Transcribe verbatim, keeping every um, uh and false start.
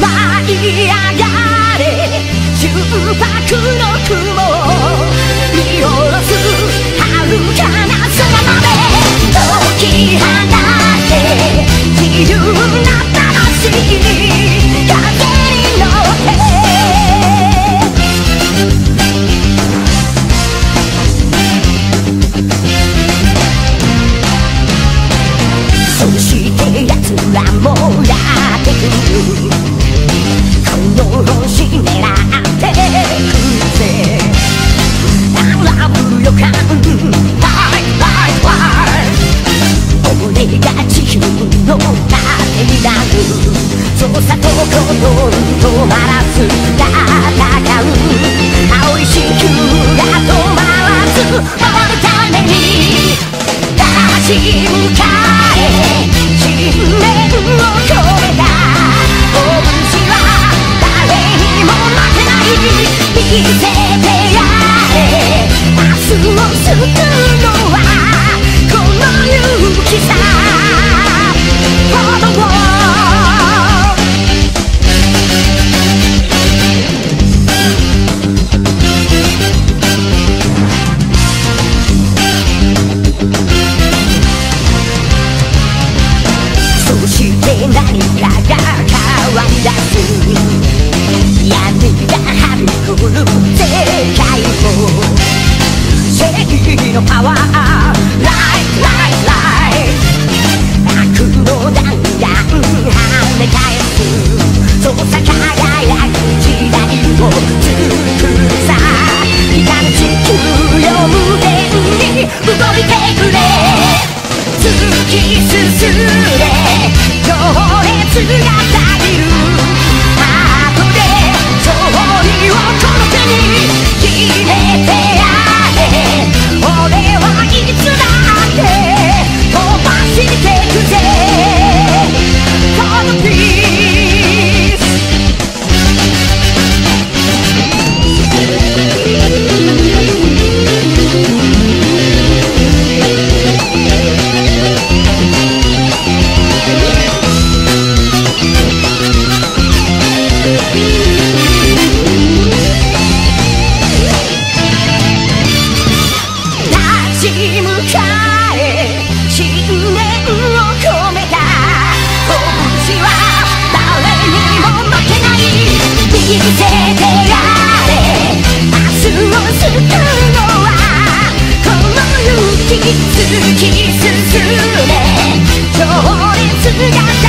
舞い上がれ純白の雲見下ろす遥かな空まで解き放って自由な魂風に乗ってそして奴らもやってくるこの星狙ってくぜ並ぶ予感 Light, light, light 俺が地球の盾になる操作とコントロール止まらず戦う青い地球が止まらず守るために立ち向かえ信念を込めた拳は誰にも負けない見せてやれ明日を救うのはこの勇気さ子供そして何かが変わり出す闇がはびこる世界を正義のパワー Light, light, light 悪の弾丸跳ね返すそうさ輝く時代を作るさ光る地球よ無限に動いてくれ突き進め情熱がたぎる後で勝利をこの手に決めてやれ俺はいつだって飛ばしてくぜこのピース立ち向かえ信念を込めた拳は誰にも負けない見せてやれ明日を救うのはこの勇気突き進め情熱が